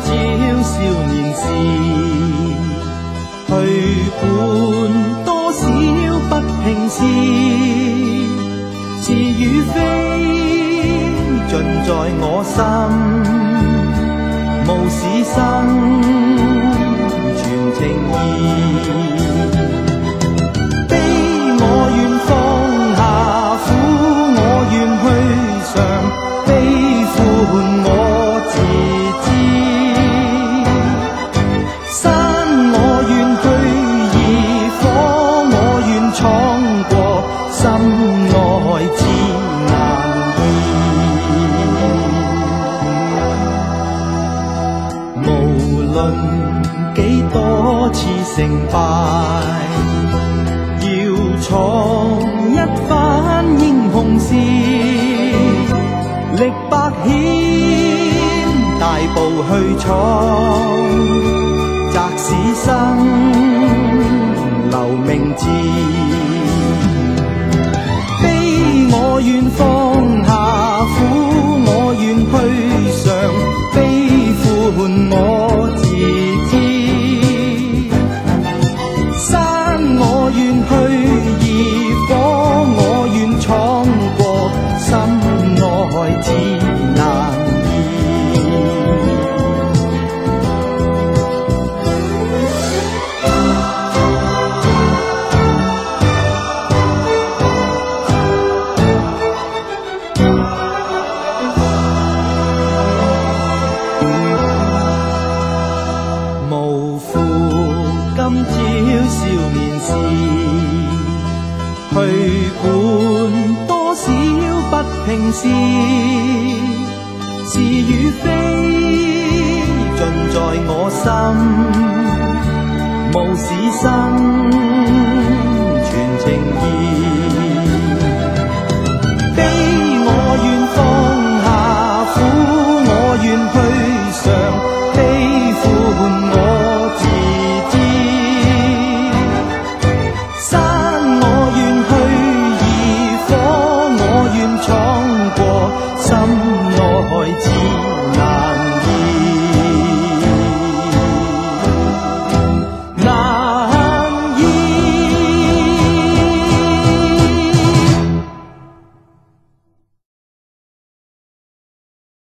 少年時，去管多少不平事，是與非盡在我心，無事生全情意。悲我願放下，苦我願去嘗，悲歡我自知。山我願去，而火我願闖過，心愛至難移。無論幾多次成敗，要闖一番英雄事，力百險大步去闖，擲使生留名字。悲我願放下，苦我願去嘗，悲歡我自知。山我願去，而火我願闖過，心愛至難無負今朝少年時，去管多少不平事，是與非盡在我心，無事生全情意。